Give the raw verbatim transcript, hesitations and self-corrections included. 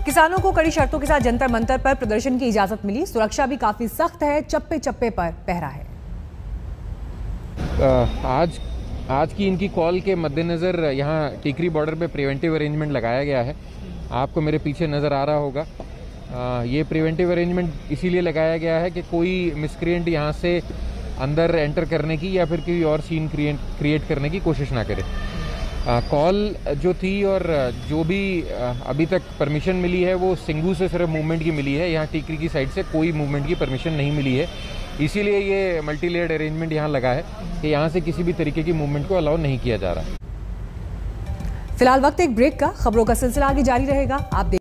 किसानों को कड़ी शर्तों के साथ जंतर मंतर पर प्रदर्शन की इजाजत मिली। सुरक्षा भी काफी सख्त है, चप्पे चप्पे पर पहरा है। आज आज की इनकी कॉल के मद्देनज़र यहाँ टीकरी बॉर्डर पे प्रिवेंटिव अरेंजमेंट लगाया गया है। आपको मेरे पीछे नज़र आ रहा होगा। आ, ये प्रिवेंटिव अरेंजमेंट इसीलिए लगाया गया है कि कोई मिसक्रिएंट यहाँ से अंदर एंटर करने की या फिर कोई और सीन क्रिएट क्रिएट करने की कोशिश ना करे। कॉल जो थी और जो भी आ, अभी तक परमिशन मिली है वो सिंगू से सिर्फ मूवमेंट की मिली है। यहाँ टीकरी की साइड से कोई मूवमेंट की परमिशन नहीं मिली है। इसीलिए ये मल्टी लेयर्ड अरेंजमेंट यहाँ लगा है कि यहाँ से किसी भी तरीके की मूवमेंट को अलाउ नहीं किया जा रहा। फिलहाल वक्त एक ब्रेक का, खबरों का सिलसिला आगे जारी रहेगा। आप